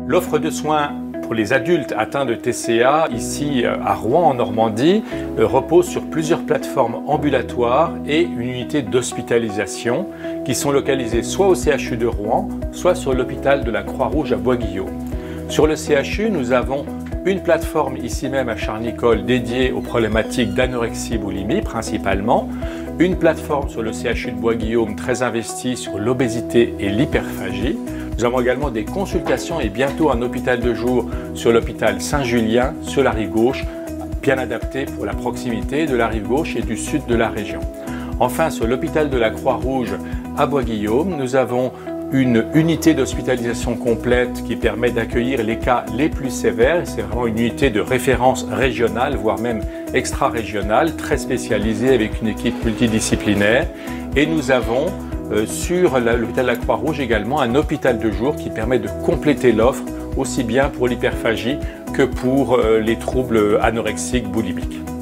L'offre de soins pour les adultes atteints de TCA, ici à Rouen en Normandie, repose sur plusieurs plateformes ambulatoires et une unité d'hospitalisation qui sont localisées soit au CHU de Rouen, soit sur l'hôpital de la Croix-Rouge à Bois-Guillaume. Sur le CHU, nous avons une plateforme ici même à Charnicole dédiée aux problématiques d'anorexie-boulimie principalement, une plateforme sur le CHU de Bois-Guillaume très investie sur l'obésité et l'hyperphagie. Nous avons également des consultations et bientôt un hôpital de jour sur l'hôpital Saint-Julien, sur la rive gauche, bien adapté pour la proximité de la rive gauche et du sud de la région. Enfin, sur l'hôpital de la Croix-Rouge à Bois-Guillaume, nous avons une unité d'hospitalisation complète qui permet d'accueillir les cas les plus sévères. C'est vraiment une unité de référence régionale, voire même extra-régionale, très spécialisée avec une équipe multidisciplinaire. Et nous avons sur l'hôpital de la Croix-Rouge également un hôpital de jour qui permet de compléter l'offre aussi bien pour l'hyperphagie que pour les troubles anorexiques boulimiques.